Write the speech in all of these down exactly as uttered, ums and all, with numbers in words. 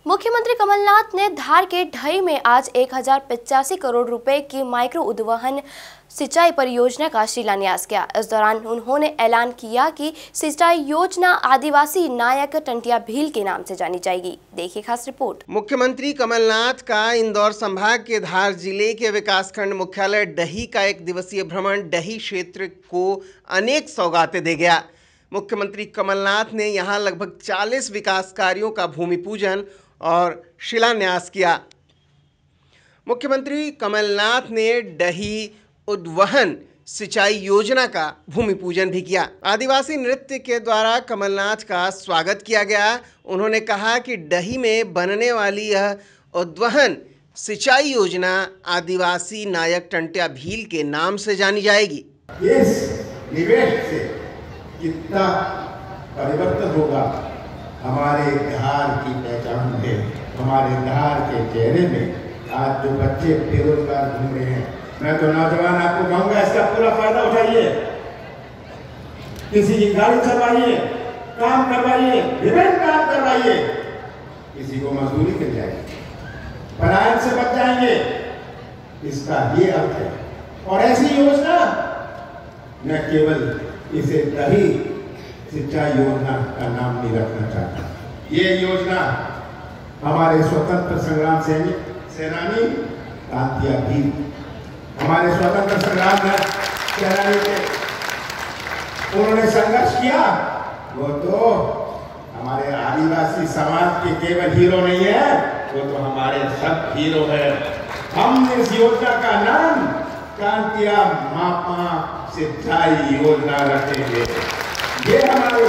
मुख्यमंत्री कमलनाथ ने धार के ढई में आज एक हजार पचासी करोड़ रुपए की माइक्रो उद्वहन सिंचाई परियोजना का शिलान्यास किया। इस दौरान उन्होंने ऐलान किया कि सिंचाई योजना आदिवासी नायक टंटिया भील के नाम से जानी जाएगी। देखिए खास रिपोर्ट। मुख्यमंत्री कमलनाथ का इंदौर संभाग के धार जिले के विकासखंड मुख्यालय डही का एक दिवसीय भ्रमण डही क्षेत्र को अनेक सौगातें दे गया। मुख्यमंत्री कमलनाथ ने यहां लगभग चालीस विकास कार्यों का भूमि पूजन और शिलान्यास किया। मुख्यमंत्री कमलनाथ ने डही उद्वहन सिंचाई योजना का भूमि पूजन भी किया। आदिवासी नृत्य के द्वारा कमलनाथ का स्वागत किया गया। उन्होंने कहा कि डही में बनने वाली यह उद्वहन सिंचाई योजना आदिवासी नायक टंटिया भील के नाम से जानी जाएगी। इस निवेश से कितना परिवर्तन होगा हमारे धार की पहचान में, हमारे धार के चेहरे में। आज जो बच्चे बेरोजगार घूम रहे हैं, मैं तो नौजवान आपको कहूँगा इसका पूरा फायदा उठाइए। किसी की गाड़ी चलवाइए, काम करवाइए, विभिन्न काम करवाइए, किसी को मजदूरी मिल जाएगी, पलायन से बच जाएंगे। इसका ये अर्थ है। और ऐसी योजना न केवल इसे डही सिंचाई योजना का नाम नहीं रखना चाहता, ये योजना हमारे स्वतंत्र संग्राम सैनिक सेनानी टंटिया भील, हमारे स्वतंत्र संग्राम में सेनानी थे, उन्होंने संघर्ष किया। वो तो हमारे आदिवासी समाज के केवल हीरो नहीं है, वो तो हमारे सब हीरो है। हम इस योजना का नाम टंटिया मापा सिंचाई योजना रखेंगे। ये हमारी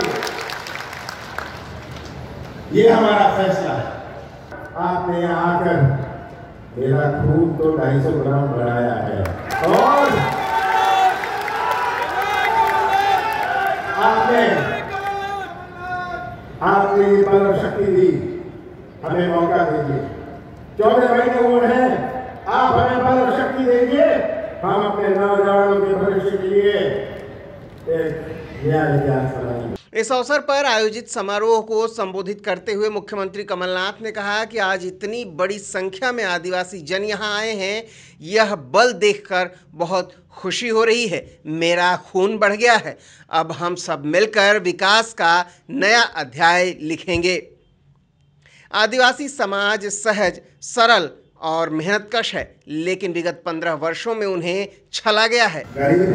ये हमारा फैसला है। आपने यहाँ आकर मेरा खून तो ढाई सौ ग्राम बढ़ाया है और आपने आपने बल शक्ति दी। हमें मौका दीजिए, चौदह महीने हुए हैं, आप हमें बल शक्ति दीजिए। हम अपने नौजवानों के भविष्य के लिए एक इस अवसर पर आयोजित समारोह को संबोधित करते हुए मुख्यमंत्री कमलनाथ ने कहा कि आज इतनी बड़ी संख्या में आदिवासी जन यहां आए हैं, यह बल देखकर बहुत खुशी हो रही है। मेरा खून बढ़ गया है। अब हम सब मिलकर विकास का नया अध्याय लिखेंगे। आदिवासी समाज सहज, सरल और मेहनतकश है, लेकिन विगत पंद्रह वर्षों में उन्हें छला गया है।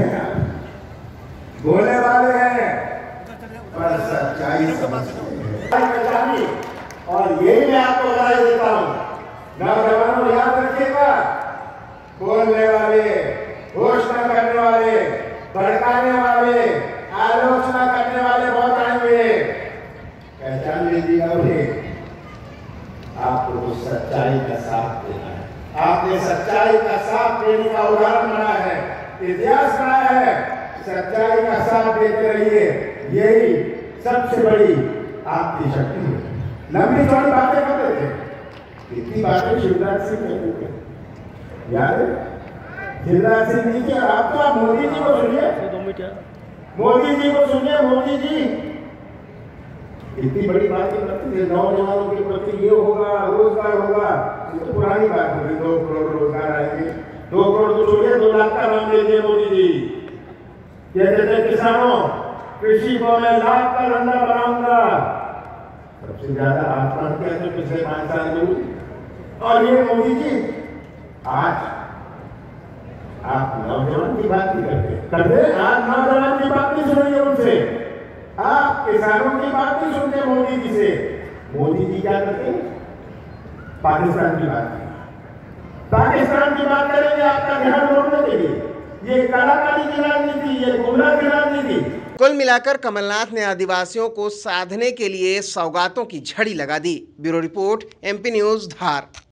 बोलने वाले हैं पर सच्चाई समझते हैं। और यही मैं आपको राय देता हूँ, नौजवानों याद रखिएगा, बोलने वाले, घोषणा करने वाले, भड़काने वाले, आलोचना करने वाले बहुत आएंगे। पहचान लीजिएगा उन्हें। आपको तो सच्चाई का साथ देना है। आपने सच्चाई का साथ देने का उदाहरण बनाया है, इतिहास बनाया है। सच्चाई का साथ देते रहिए, यही सबसे बड़ी आपकी शक्ति है। लंबी चौड़ी बातें करते थे, इतनी बातें शिवराज सिंह करते थे, याद है? शिवराज सिंह जी के आप तो आप मोदी जी को सुनिए, मोदी जी को सुनिए। मोदी जी इतनी बड़ी बातें करते थे, नौजवानों के प्रति ये होगा, रोजगार होगा। ये तो पुरानी बात होगी, दो करोड़ रोजगार आएंगे। दो करोड़ तो छोड़िए, दो लाख का नाम लीजिए मोदी जी। कहते थे किसानों, कृषि को मैं लाख का धंधा बनाऊंगा। सबसे ज्यादा आत्महत्या तो पिछले पांच साल में हुई। और ये मोदी जी आज आप नौजवान की बात नहीं करते करते आज नौजवान की बात नहीं सुनेंगे उनसे, आप किसानों की बात नहीं सुनते मोदी जी से। मोदी जी क्या करते हैं? पाकिस्तान की बात पाकिस्तान की बात करेंगे आपका ध्यान मोड़ने के लिए। ये कलाकारी की राजनीति, ये गुमराह की राजनीति। कुल मिलाकर कमलनाथ ने आदिवासियों को साधने के लिए सौगातों की झड़ी लगा दी। ब्यूरो रिपोर्ट, एमपी न्यूज, धार।